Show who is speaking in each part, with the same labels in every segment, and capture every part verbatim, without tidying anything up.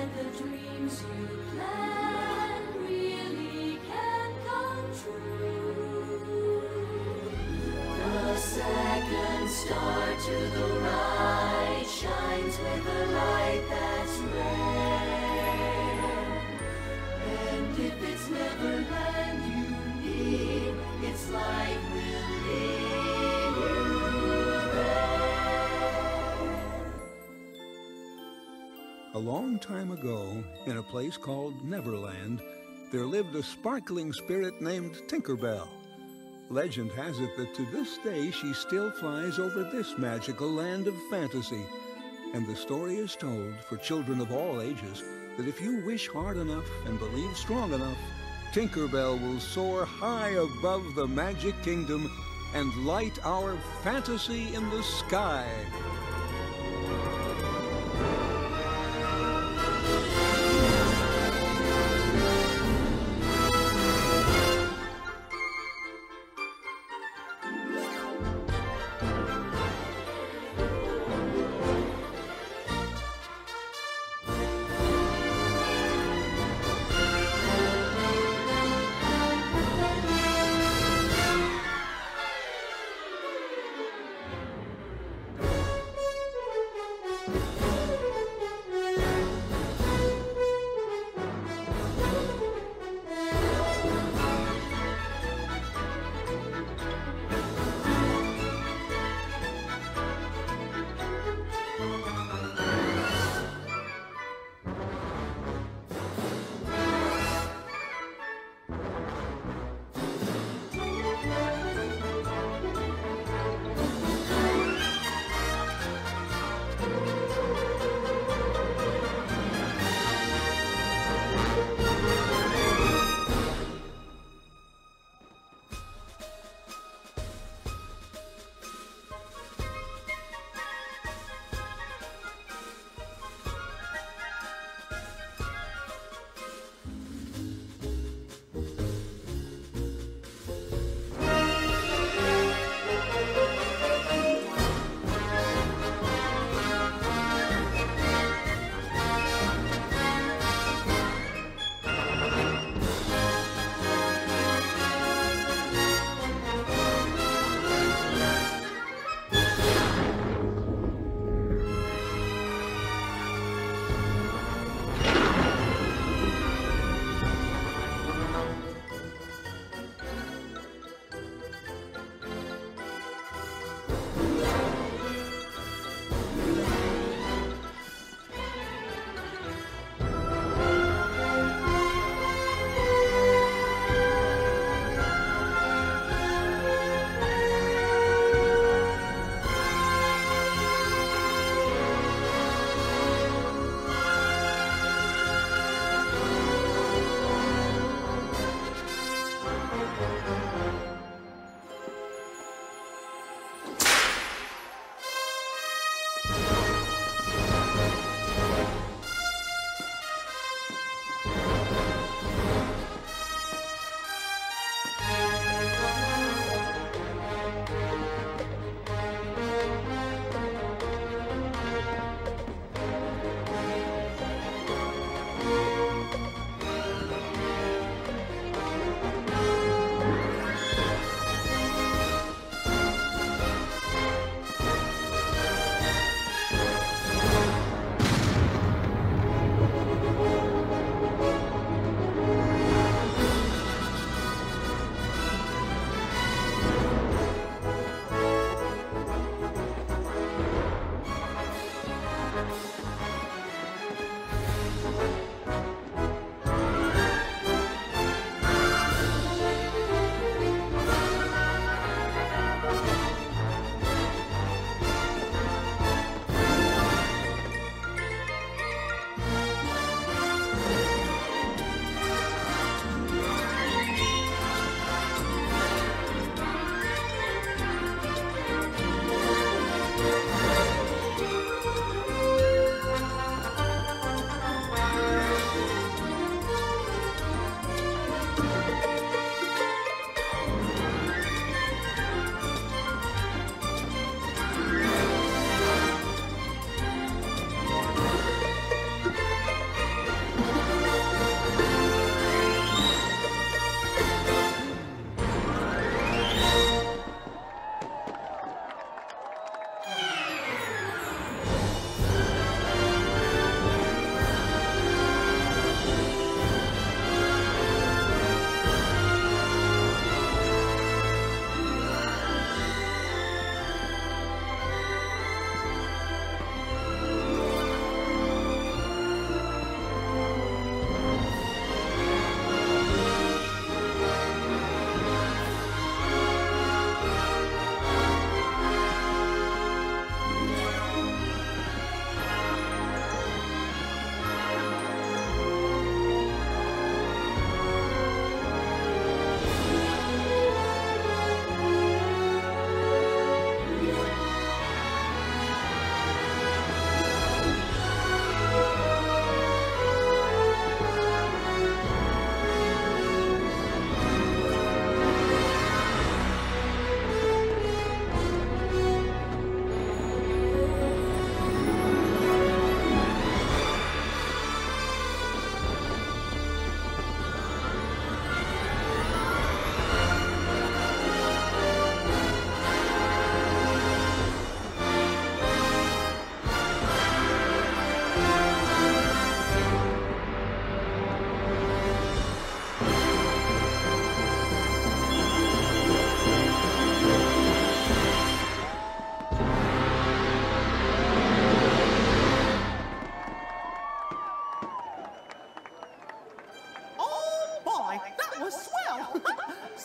Speaker 1: and the dreams you plan really can come true. The second star to the right shines with a light that's rare. And if it's Neverland you need, its light will lead you there.
Speaker 2: A long time ago, in a place called Neverland, there lived a sparkling spirit named Tinkerbell. Legend has it that to this day she still flies over this magical land of fantasy. And the story is told for children of all ages that if you wish hard enough and believe strong enough, Tinkerbell will soar high above the magic kingdom and light our fantasy in the sky.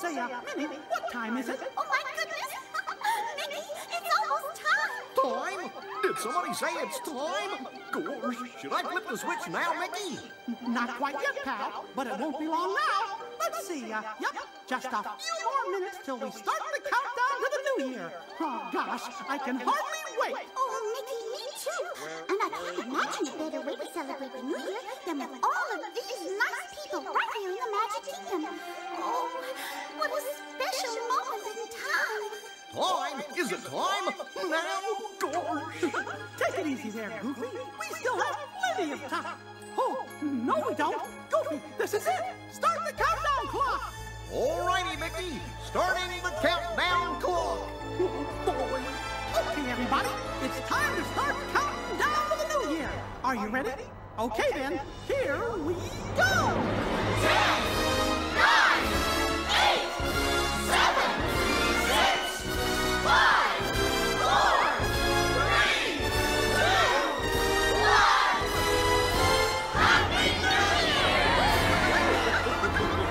Speaker 3: say, uh, Minnie, what time is it?
Speaker 4: Oh, my goodness. Mickey, it's almost time.
Speaker 5: Time? Did somebody say it's time? Gosh, should I flip the switch now, Mickey?
Speaker 3: Not quite yet, pal, but it won't be long now. Let's see, uh, yep, just a few more minutes till we start the countdown to the new year. Oh, gosh, I can hardly wait.
Speaker 4: Oh, Mickey, me too. And I can't imagine a better way to celebrate the new year than with all of these nice people right here in the Magic Kingdom. Oh, what a special moment in time.
Speaker 5: Time? Is it time? Now? Gosh.
Speaker 3: Take it easy there, Goofy. We still have plenty of time. Oh, no we don't. Goofy, this is it. Start the countdown clock.
Speaker 5: Alrighty, Mickey. Starting the countdown clock. Oh, boy.
Speaker 3: Okay, everybody, it's time to start counting down to the new year. Are you ready? Okay, then, here we go.
Speaker 1: Ten, nine, eight, seven, six, five, four, three, two, one. Happy New Year!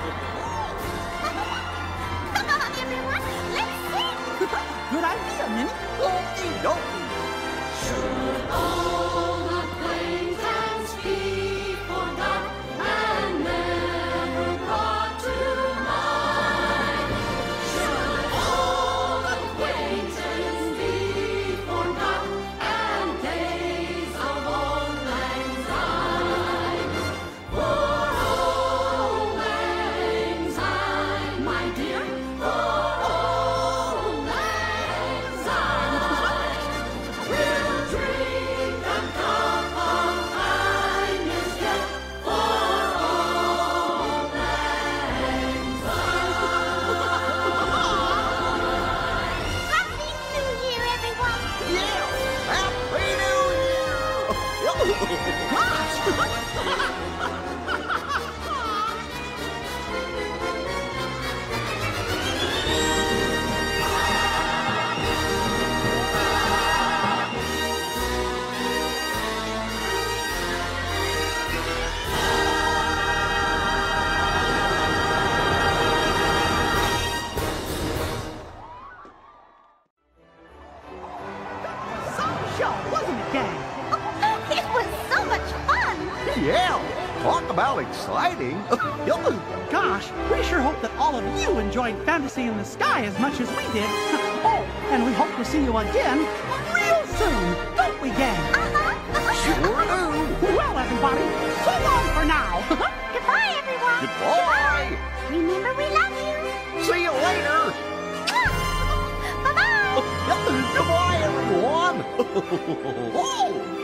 Speaker 4: Come on, everyone, let's sing.
Speaker 3: Good idea, Minnie.
Speaker 5: Okie dokie.
Speaker 1: Should old acquaintance be forgot and never brought to mind? Should old acquaintance be forgot and days of old lang syne? For old lang syne, my dear, for old lang syne. We'll drink a cup of kindness yet for old lang syne.
Speaker 4: Happy New Year, everyone.
Speaker 5: Yeah! Happy New Year!
Speaker 3: Some show, wasn't it, gang?
Speaker 4: It was so much fun.
Speaker 5: Yeah! Talk about exciting.
Speaker 3: Gosh, we sure hope that all of you enjoyed Fantasy in the Sky as much as we did. Oh, and we hope to see you again real soon, don't we, gang?
Speaker 4: Uh-huh.
Speaker 5: Sure do.
Speaker 3: Well, everybody, so long for now.
Speaker 4: Goodbye, everyone.
Speaker 5: Goodbye.
Speaker 4: Remember, we love you.
Speaker 5: See you later.
Speaker 4: Bye-bye.
Speaker 5: Goodbye, everyone. Oh.